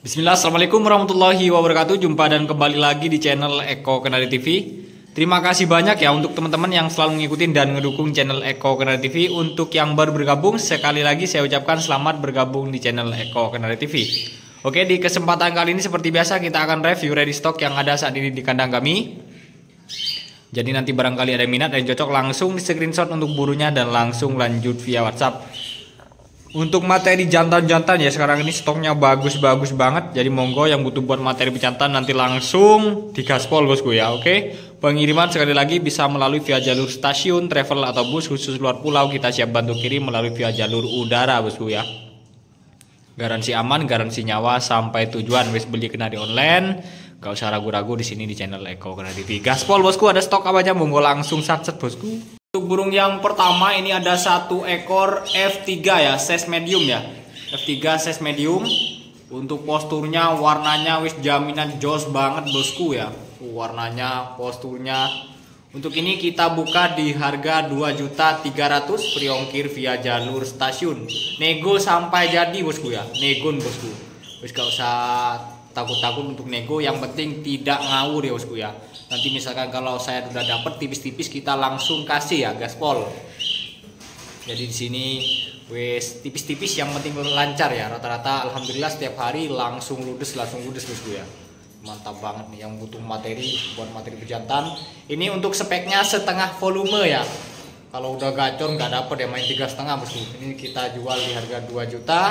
Bismillah, assalamualaikum warahmatullahi wabarakatuh. Jumpa dan kembali lagi di channel Eko Kenari TV. Terima kasih banyak ya untuk teman-teman yang selalu ngikutin dan ngedukung channel Eko Kenari TV. Untuk yang baru bergabung, sekali lagi saya ucapkan selamat bergabung di channel Eko Kenari TV. Oke, di kesempatan kali ini seperti biasa kita akan review ready stock yang ada saat ini di kandang kami. Jadi nanti barangkali ada minat dan cocok, langsung di screenshot untuk burunya dan langsung lanjut via WhatsApp. Untuk materi jantan-jantan ya sekarang ini stoknya bagus-bagus banget. Jadi monggo yang butuh buat materi pejantan nanti langsung digaspol bosku ya. Oke. Pengiriman sekali lagi bisa melalui via jalur stasiun, travel atau bus khusus luar pulau, kita siap bantu kirim melalui via jalur udara bosku ya. Garansi aman, garansi nyawa sampai tujuan. Wis beli kenari online, gak usah ragu-ragu di sini di channel Eko Kenari TV. Gaspol bosku, ada stok apa aja monggo langsung satset bosku. Untuk burung yang pertama ini ada satu ekor F3 ya, size medium ya. F3 size medium. Untuk posturnya, warnanya wis jaminan jos banget bosku ya. Warnanya, posturnya. Untuk ini kita buka di harga 2.300.000 free ongkir via jalur stasiun. Nego sampai jadi bosku ya. Negon bosku. Wis gak usah takut-takut untuk nego, yang penting tidak ngawur ya bosku ya. Nanti misalkan kalau saya sudah dapat tipis-tipis kita langsung kasih ya gaspol. Jadi di sini wes tipis-tipis yang penting lancar ya. Rata-rata alhamdulillah setiap hari langsung ludes bosku ya. Mantap banget nih yang butuh materi buat materi pejantan. Ini untuk speknya setengah volume ya. Kalau udah gacor nggak dapet ya main 3,5 bosku. Ini kita jual di harga 2 juta.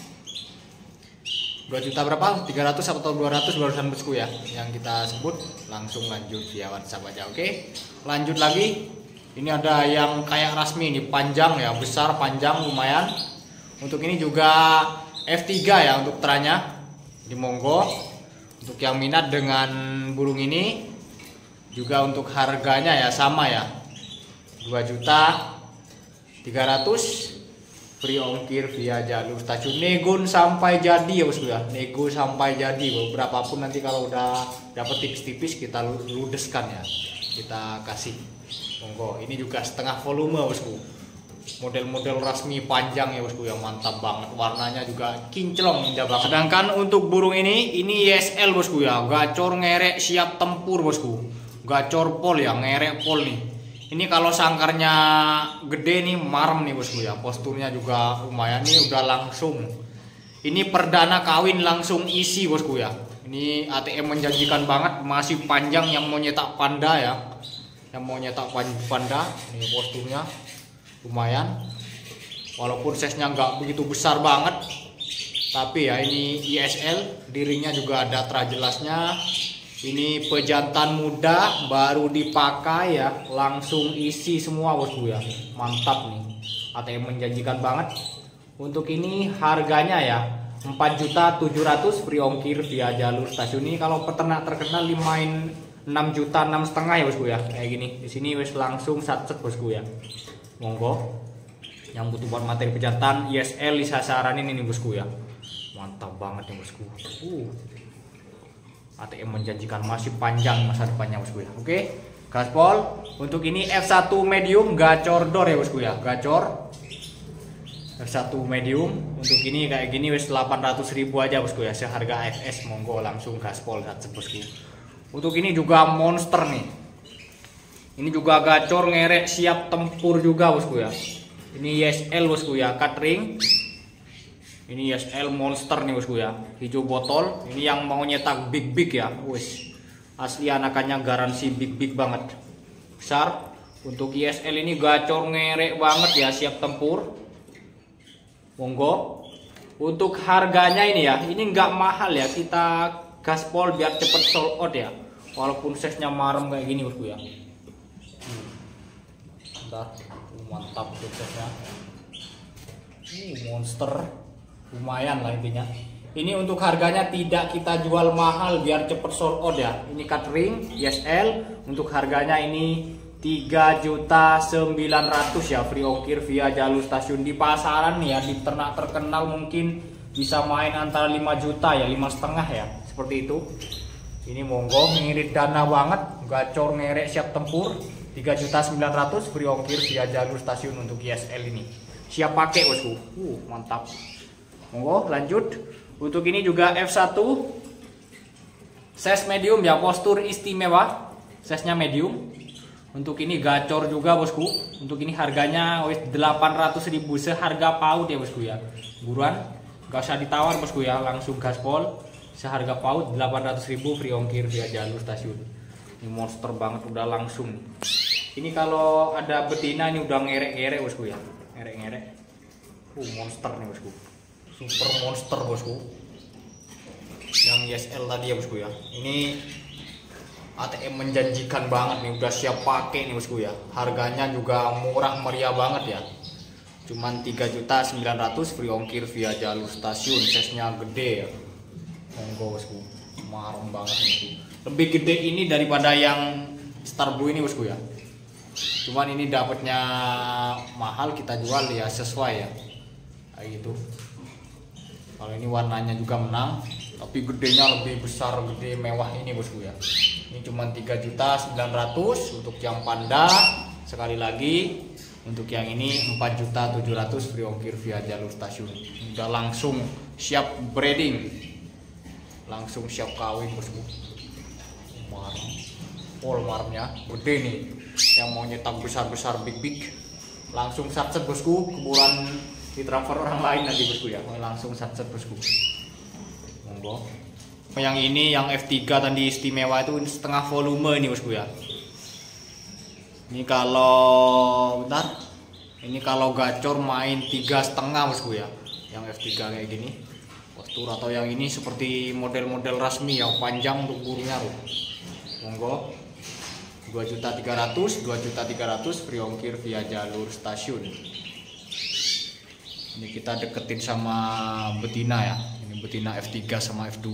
2 juta berapa? 300 atau 200 barusan bosku ya. Yang kita sebut langsung lanjut via WhatsApp aja. Oke. Lanjut lagi. Ini ada yang kayak rasmi nih, panjang ya, besar, panjang lumayan. Untuk ini juga F3 ya untuk teranya. Di monggo. Untuk yang minat dengan burung ini juga untuk harganya ya sama ya. 2.300.000 free ongkir via jalur stasiun. Negon sampai jadi ya bosku ya. Nego sampai jadi. Berapapun nanti kalau udah dapat tipis-tipis kita ludeskan ya. Kita kasih. Monggo. Ini juga setengah volume bosku. Model-model resmi panjang ya bosku ya, mantap banget. Warnanya juga kinclong indah banget. Sedangkan untuk burung ini YSL bosku ya. Gacor ngerek siap tempur bosku. Gacor pol ya, ngerek pol nih. Ini kalau sangkarnya gede nih, marem nih bosku ya. Posturnya juga lumayan nih, udah langsung. Ini perdana kawin langsung isi bosku ya. Ini ATM menjanjikan banget, masih panjang yang mau nyetak panda ya. Yang mau nyetak panda, ini posturnya lumayan. Walaupun size-nya nggak begitu besar banget. Tapi ya ini ISL, dirinya juga ada trajelasnya. Ini pejantan muda baru dipakai ya, langsung isi semua bosku ya. Mantap nih. ATM menjanjikan banget. Untuk ini harganya ya 4.700.000 free ongkir via jalur stasiun. Ini kalau peternak terkenal dimain 6 juta 6,5 ya bosku ya. Kayak gini. Di sini wes langsung satset bosku ya. Monggo. Yang butuh buat materi pejantan ISL bisa saranin ini bosku ya. Mantap banget nih bosku. ATM menjanjikan masih panjang masa depannya bosku ya. Oke, gaspol. Untuk ini F1 medium gacor door ya bosku ya. Gacor F1 medium. Untuk ini kayak gini wes 800.000 aja bosku ya. Seharga FS, monggo langsung gaspol satset bosku. Untuk ini juga monster nih. Ini juga gacor ngerek siap tempur juga bosku ya. Ini YSL bosku ya, cut ring. Ini YSL monster nih bosku ya, hijau botol. Ini yang mau nyetak big ya, wis asli anakannya garansi big banget, besar. Untuk YSL ini gacor ngerek banget ya, siap tempur. Monggo. Untuk harganya ini ya, ini nggak mahal ya, kita gaspol biar cepet sold out ya. Walaupun size-nya marem kayak gini bosku ya. Bentar, mantap size-nya. Monster. Lumayan lah intinya. Ini untuk harganya tidak kita jual mahal biar cepet sold out ya. Ini cut ring YSL. Untuk harganya ini 3.900.000 ya, free ongkir via jalur stasiun. Di pasaran nih ya, di ternak terkenal mungkin bisa main antara 5 juta ya, 5,5 ya, seperti itu. Ini monggo, ngirit dana banget, gacor ngerek siap tempur. 3.900.000 free ongkir via jalur stasiun untuk YSL ini. Siap pakai bosku. Mantap. Monggo lanjut. Untuk ini juga F1 size medium ya, postur istimewa, size-nya medium. Untuk ini gacor juga bosku. Untuk ini harganya 800.000 seharga paut ya bosku ya. Buruan, gak usah ditawar bosku ya, langsung gaspol. Seharga paut 800.000 free ongkir via jalur stasiun. Ini monster banget, udah langsung. Ini kalau ada betina ini udah ngerek-ngerek bosku ya, ngerek-ngerek. Monster nih bosku, super monster bosku. Yang YSL tadi ya bosku ya. Ini ATM menjanjikan banget nih, udah siap pakai nih bosku ya. Harganya juga murah meriah banget ya. Cuman 3.900.000 free ongkir via jalur stasiun. Size-nya gede ya. Monggo bosku. Marem banget nih bosku. Lebih gede ini daripada yang Starblue ini bosku ya. Cuman ini dapatnya mahal, kita jual ya sesuai ya. Kayak gitu. Kalau ini warnanya juga menang, tapi gedenya lebih besar, gede mewah ini bosku ya. Ini cuma 3.900.000 untuk yang panda. Sekali lagi untuk yang ini 4.700.000 free ongkir via jalur stasiun. Udah langsung siap breeding, langsung siap kawin bosku. Pol marmnya gede nih. Yang mau nyetak besar-besar big langsung satset bosku. Keburan ditransfer orang lain nanti bosku ya. Langsung satset bosku. Monggo. Yang ini yang F3 tadi istimewa itu setengah volume ini bosku ya. Ini kalau bentar, ini kalau gacor main 3,5 bosku ya. Yang F3 kayak gini postur, atau yang ini seperti model-model resmi yang panjang untuk burungnya loh. Monggo. 2.300.000 free ongkir via jalur stasiun. Ini kita deketin sama betina ya. Ini betina F3 sama F2.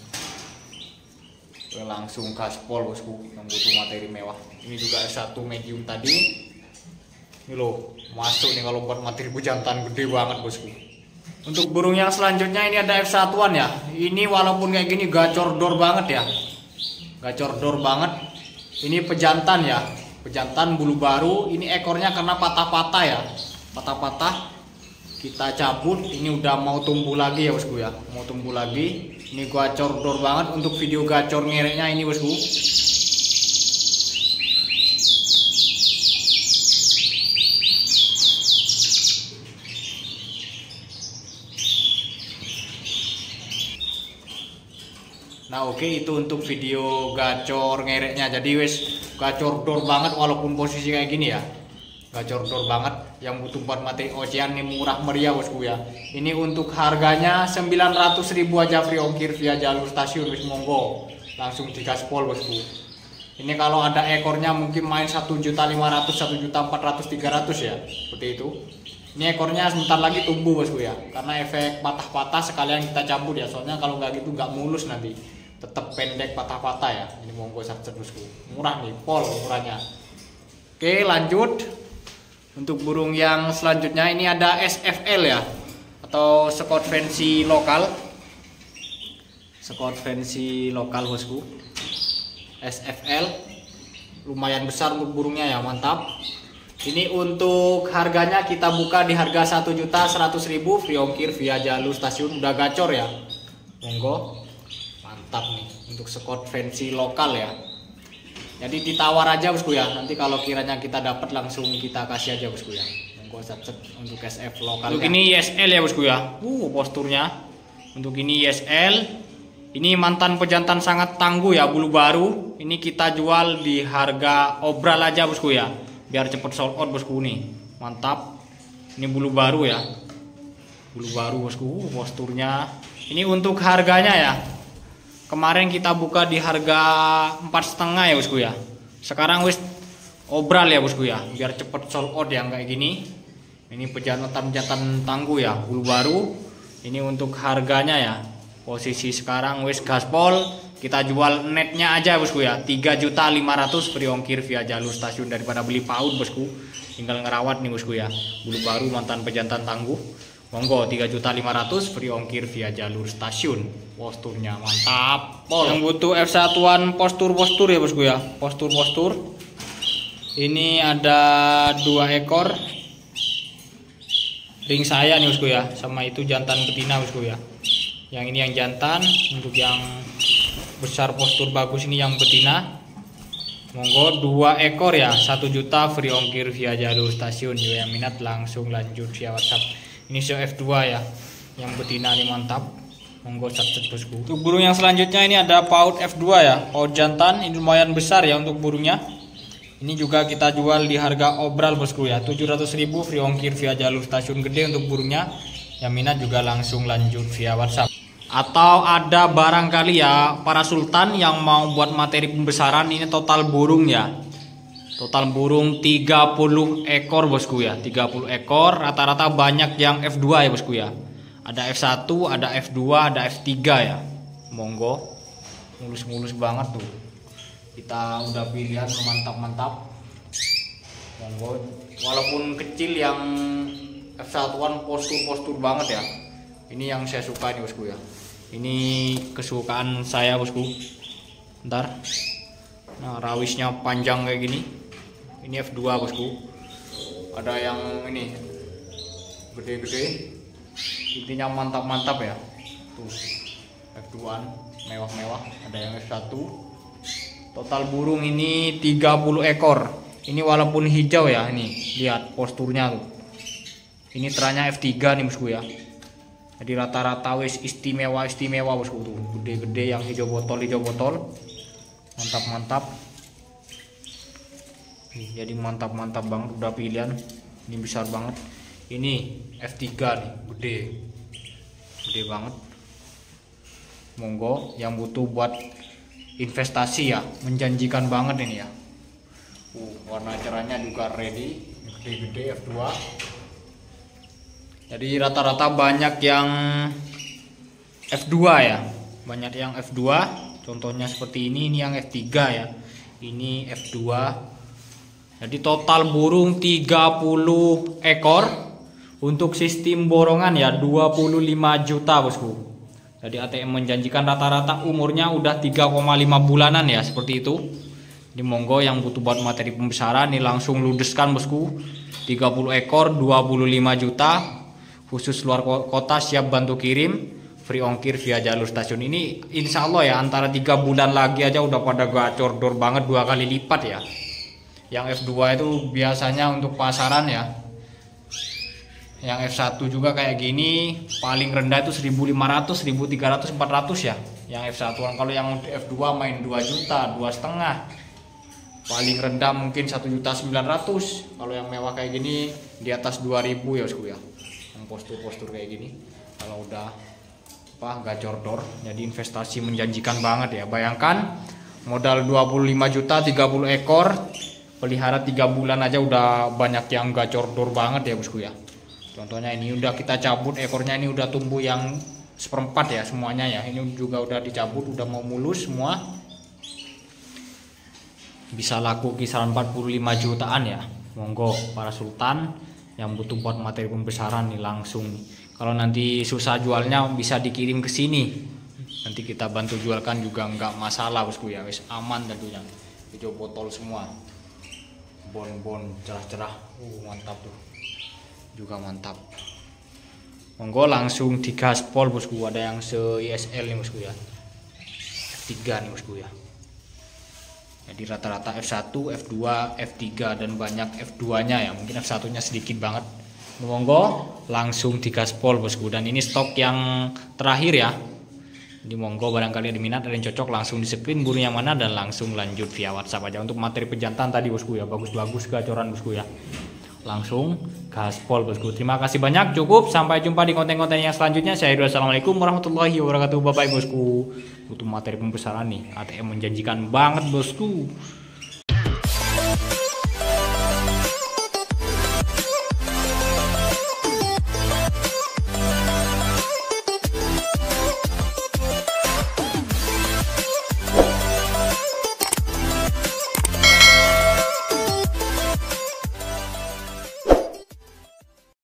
Langsung gaspol bosku, yang butuh materi mewah. Ini juga F1 medium tadi. Ini loh, masuk nih kalau buat materi pejantan gede banget bosku. Untuk burung yang selanjutnya ini ada F1-an ya. Ini walaupun kayak gini gacor dor banget ya. Gacor dor banget. Ini pejantan ya. Pejantan bulu baru. Ini ekornya karena patah-patah ya. Patah-patah. Kita cabut, ini udah mau tumbuh lagi ya bosku ya, mau tumbuh lagi. Ini gacor dor banget. Untuk video gacor ngereknya ini bosku. Nah oke, itu untuk video gacor ngereknya. Jadi wes gacor dor banget walaupun posisi kayak gini ya. Gacor dor banget, yang butuh buat materi ocean ini murah meriah bosku ya. Ini untuk harganya 900.000 aja free ongkir via jalur stasiun wis monggo. Langsung digaspol bosku. Ini kalau ada ekornya mungkin main 1.500.000, 1.400.000, 300 ya. Seperti itu. Ini ekornya sebentar lagi tumbuh bosku ya. Karena efek patah-patah sekalian kita cabut ya. Soalnya kalau nggak gitu nggak mulus nanti. Tetap pendek patah-patah ya. Ini monggo sakit bosku. Murah nih, pol ukurannya. Oke, lanjut. Untuk burung yang selanjutnya ini ada SFL ya, atau Scott Fancy lokal. Scott Fancy lokal bosku. SFL lumayan besar untuk burungnya ya, mantap. Ini untuk harganya kita buka di harga 1.100.000 free ongkir via jalur stasiun. Udah gacor ya, monggo. Mantap nih untuk Scott Fancy lokal ya. Jadi ditawar aja bosku ya. Nanti kalau kiranya kita dapat langsung kita kasih aja bosku ya. Monggo set untuk SF lokal. Untuk ya. Ini YSL ya bosku ya. Posturnya. Untuk ini YSL. Ini mantan pejantan sangat tangguh ya, bulu baru. Ini kita jual di harga obral aja bosku ya. Biar cepet sold out bosku nih. Mantap. Ini bulu baru ya. Bulu baru bosku. Posturnya. Ini untuk harganya ya. Kemarin kita buka di harga 4,5 ya bosku ya. Sekarang wis obral ya bosku ya, biar cepet sold out yang kayak gini. Ini pejantan tangguh ya, bulu baru. Ini untuk harganya ya. Posisi sekarang wis gaspol, kita jual netnya aja bosku ya. 3.500.000 free ongkir via jalur stasiun, daripada beli paut bosku. Tinggal ngerawat nih bosku ya. Bulu baru mantan pejantan tangguh. Monggo 3.500.000 free ongkir via jalur stasiun. Posturnya mantap. Yang butuh F1-an postur-postur ya bosku ya. Postur-postur. Ini ada 2 ekor ring saya nih bosku ya. Sama itu jantan betina bosku ya. Yang ini yang jantan. Untuk yang besar postur bagus ini yang betina. Monggo 2 ekor ya, 1 juta free ongkir via jalur stasiun. Juga yang minat langsung lanjut via WhatsApp. Ini show F2 ya, yang betina ini mantap. Monggo subscribe bosku. Untuk burung yang selanjutnya ini ada paut F2 ya, paut jantan. Ini lumayan besar ya untuk burungnya. Ini juga kita jual di harga obral bosku ya, 700.000 free ongkir via jalur stasiun gede untuk burungnya. Yang minat juga langsung lanjut via WhatsApp. Atau ada barangkali ya para sultan yang mau buat materi pembesaran, ini total burung ya. Total burung 30 ekor bosku ya, 30 ekor. Rata-rata banyak yang F2 ya bosku ya. Ada F1, ada F2, ada F3 ya. Monggo. Mulus-mulus banget tuh. Kita udah pilihan mantap-mantap. Monggo. Walaupun kecil yang F1-an postur-postur banget ya. Ini yang saya suka nih bosku ya. Ini kesukaan saya bosku. Ntar. Nah, rawisnya panjang kayak gini. Ini F2 bosku. Ada yang ini gede-gede. Intinya mantap-mantap ya. Tuh. F2-an mewah-mewah. Ada yang F1. Total burung ini 30 ekor. Ini walaupun hijau ya, ini lihat posturnya tuh. Ini teranya F3 nih bosku ya. Jadi rata-rata wis istimewa bosku tuh, gede-gede yang hijau botol. Mantap-mantap. Jadi mantap-mantap banget, udah pilihan. Ini besar banget. Ini F3 nih, gede banget. Monggo yang butuh buat investasi ya, menjanjikan banget ini ya. Warna cerahnya juga ready, gede-gede F2. Jadi rata-rata banyak yang F2 ya, banyak yang F2. Contohnya seperti ini yang F3 ya, ini F2. Jadi total burung 30 ekor. Untuk sistem borongan ya 25 juta bosku. Jadi ATM menjanjikan rata-rata umurnya udah 3,5 bulanan ya, seperti itu. Ini monggo yang butuh buat materi pembesaran nih langsung ludeskan bosku. 30 ekor 25 juta. Khusus luar kota siap bantu kirim, free ongkir via jalur stasiun. Ini insya Allah ya antara 3 bulan lagi aja udah pada gacor dor banget, 2 kali lipat ya. Yang F2 itu biasanya untuk pasaran ya. Yang F1 juga kayak gini paling rendah itu 1.500, 1.300, 400 ya. Yang F1. Kalau yang F2 main 2 juta, 2,5. Paling rendah mungkin 1.900.000. Kalau yang mewah kayak gini di atas 2.000 ya bosku ya. Postur-postur kayak gini kalau udah gacor dor, jadi investasi menjanjikan banget ya. Bayangkan modal 25 juta 30 ekor pelihara 3 bulan aja udah banyak yang gacor dor banget ya bosku ya. Contohnya ini udah kita cabut ekornya, ini udah tumbuh yang 1/4 ya semuanya ya. Ini juga udah dicabut, udah mau mulus semua. Bisa laku kisaran 45 jutaan ya. Monggo para sultan yang butuh buat materi pembesaran nih langsung. Kalau nanti susah jualnya bisa dikirim ke sini. Nanti kita bantu jualkan juga nggak masalah bosku ya. Wis aman tentunya. Hijau botol semua. Bon cerah-cerah. Mantap tuh. Juga mantap. Monggo langsung digaspol bosku. Ada yang se-ISL nih bosku ya. F3 nih bosku ya. Jadi rata-rata F1, F2, F3 dan banyak F2-nya ya. Mungkin F1-nya sedikit banget. Monggo langsung digaspol bosku. Dan ini stok yang terakhir ya. Jadi monggo barangkali ada minat, ada yang cocok langsung di screen burung yang mana dan langsung lanjut via WhatsApp aja. Untuk materi pejantan tadi bosku ya, bagus-bagus gacoran bosku ya. Langsung gaspol bosku. Terima kasih banyak, cukup. Sampai jumpa di konten-konten yang selanjutnya. Saya Assalamualaikum warahmatullahi wabarakatuh. Bye bye bosku. Butuh materi pembesaran nih, ATM menjanjikan banget bosku.